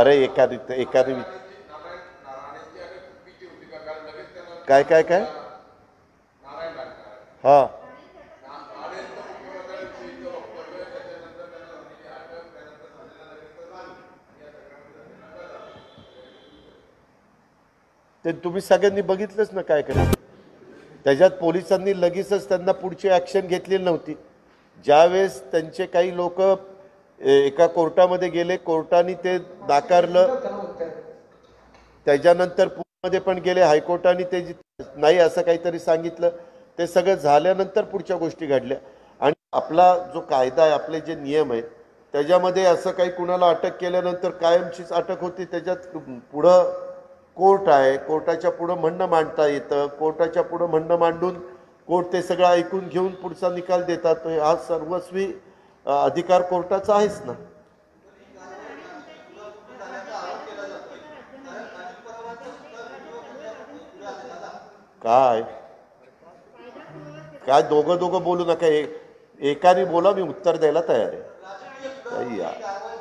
अरे एखादी एखादी काय काय काय हा ते तुम्ही सगळ्यांनी बघितलंच ना काय करायचं. त्याच्यात पोलिसांनी लगेचच त्यांना पुढची ॲक्शन घेतलेली नव्हती. ज्यावेळेस त्यांचे काही लोक एका कोर्टामध्ये गेले, कोर्टाने ते नाकारलं. त्याच्यानंतर पुण्यामध्ये पण गेले, हायकोर्टाने ते नाही असं काहीतरी सांगितलं. ते सगळं झाल्यानंतर पुढच्या गोष्टी घडल्या. आणि आपला जो कायदा आहे, आपले जे नियम आहेत, त्याच्यामध्ये असं काही कुणाला अटक केल्यानंतर कायमचीच अटक होती. त्याच्यात पुढं कोर्ट आहे, कोर्टाच्या पुढं म्हणणं मांडता येतं, कोर्टाच्या पुढं म्हणणं मांडून कोर्ट ते सगळं ऐकून घेऊन पुढचा निकाल देतात. हा सर्वस्वी अधिकार कोर्टाचा आहेच ना. काय काय दोघं दोघं बोलू नका. एकाने बोला, मी उत्तर द्यायला तयार आहे. काही यार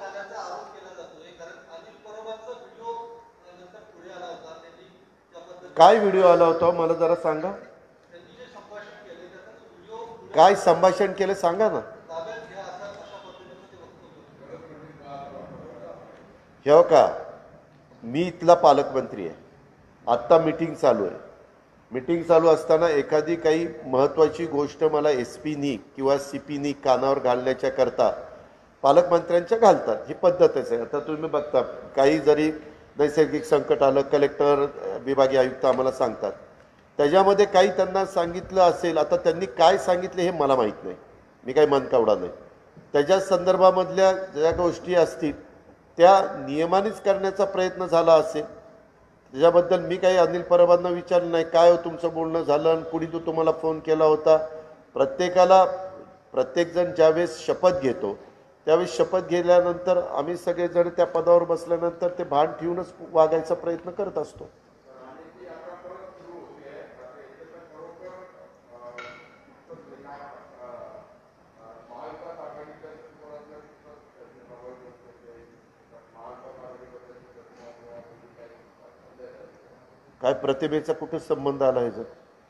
काय व्हिडिओ आला होता मला जरा सांगा. काय संभाषण केलं सांगा ना. हे का, मी इथला पालकमंत्री आहे. आत्ता मीटिंग चालू आहे. मीटिंग चालू असताना एखादी काही महत्त्वाची गोष्ट मला एस पीनी किंवा सी पीनी कानावर घालण्याच्या करता पालकमंत्र्यांच्या घालतात. ही पद्धतच आहे. आता तुम्ही बघता, काही जरी नैसर्गिक संकट आलं, कलेक्टर विभागीय आयुक्त आम्हाला सांगतात. त्याच्यामध्ये काही त्यांना सांगितलं असेल, आता त्यांनी काय सांगितले हे मला माहीत नाही, मी काही मनकावडा नाही. त्याच्या संदर्भामधल्या ज्या गोष्टी असतील त्या नियमानेच करण्याचा प्रयत्न झाला असेल. त्याच्याबद्दल मी काही अनिल परबांना विचारलं नाही, काय हो तुमचं बोलणं झालं आणि कुणी तो तुम्हाला फोन केला होता. प्रत्येकजण ज्यावेळेस शपथ घेतो त्यावेळेस शपथ घेतल्यानंतर आम्ही सगळेजण त्या पदावर बसल्यानंतर ते भान ठेवूनच वागायचा प्रयत्न करत असतो. काय प्रतिभेचा कुठे संबंध आला ह्याचा.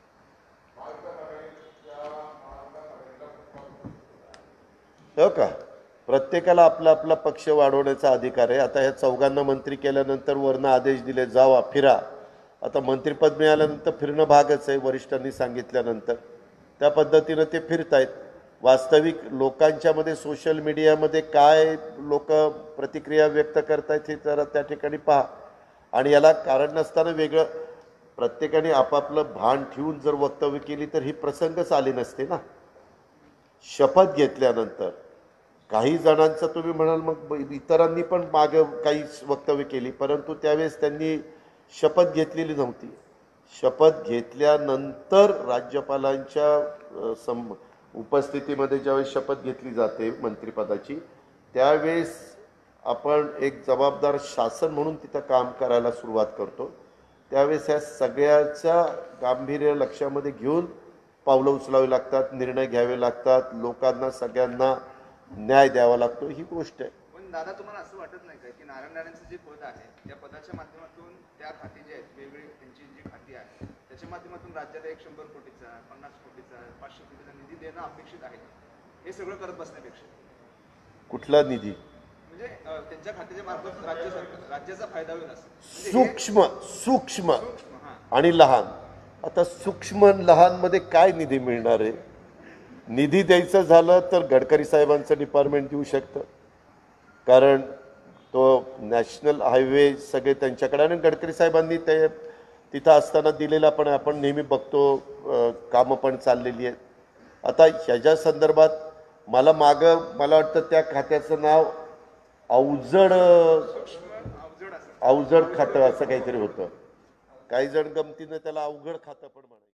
हो का, प्रत्येकाला आपला आपला पक्ष वाढवण्याचा अधिकार आहे. आता ह्या चौघांना मंत्री केल्यानंतर वरनं आदेश दिले, जावा फिरा. आता मंत्रिपद मिळाल्यानंतर फिरणं भागच आहे. वरिष्ठांनी सांगितल्यानंतर त्या पद्धतीनं ते फिरतायत. वास्तविक लोकांच्या मध्ये सोशल मीडियामध्ये काय लोक प्रतिक्रिया व्यक्त करतायत हे जरा त्या ठिकाणी पहा. आणि याला कारण नसताना वेगळं प्रत्येकाने आपापलं भान ठेवून जर वक्तव्य केली तर ही प्रसंगच आले नसते ना. शपथ घेतल्यानंतर काही जणांचं तुम्ही म्हणाल मग इतरांनी पण मागं काही वक्तव्य केली, परंतु त्यावेळेस त्यांनी शपथ घेतलेली नव्हती. शपथ घेतल्यानंतर राज्यपालांच्या उपस्थितीमध्ये ज्यावेळेस शपथ घेतली जाते मंत्रिपदाची, त्यावेळेस आपण एक जबाबदार शासन म्हणून तिथं काम करायला सुरुवात करतो. त्यावेळेस ह्या सगळ्याच्या गांभीर्य लक्षामध्ये घेऊन पावलं उचलावी लागतात, निर्णय घ्यावे लागतात, लोकांना सगळ्यांना न्याय द्यावा लागतो. ही गोष्ट आहे. पण दादा, तुम्हाला असं वाटत नाही का की नारायण राणेंचं जे पद आहे त्या पदाच्या माध्यमातून त्या खाती जे आहेत, वेगवेगळी त्यांची जी खाती आहेत, त्याच्या माध्यमातून राज्याला एक 100 कोटीचा, 50 कोटीचा, 500 कोटीचा निधी देणं अपेक्षित आहे, हे सगळं करत बसण्यापेक्षा कुठला निधी म्हणजे त्यांच्या खात्याच्या मार्फत राज्याचा फायदा होईल असं सूक्ष्म सूक्ष्म आणि लहान. आता सूक्ष्म लहान मध्ये काय निधी मिळणार आहे. निधी द्यायचं झालं तर गडकरी साहेबांचं डिपार्टमेंट देऊ शकतं, कारण तो नॅशनल हायवे सगळे त्यांच्याकडे, आणि गडकरी साहेबांनी ते तिथं असताना दिलेला पण आपण नेहमी बघतो, कामं पण चाललेली आहेत. आता ह्याच्या संदर्भात मला वाटतं त्या खात्याचं नाव अवजड खातं असं काहीतरी होतं. काही जण गमतीनं त्याला अवघड खातं पण म्हणायचं.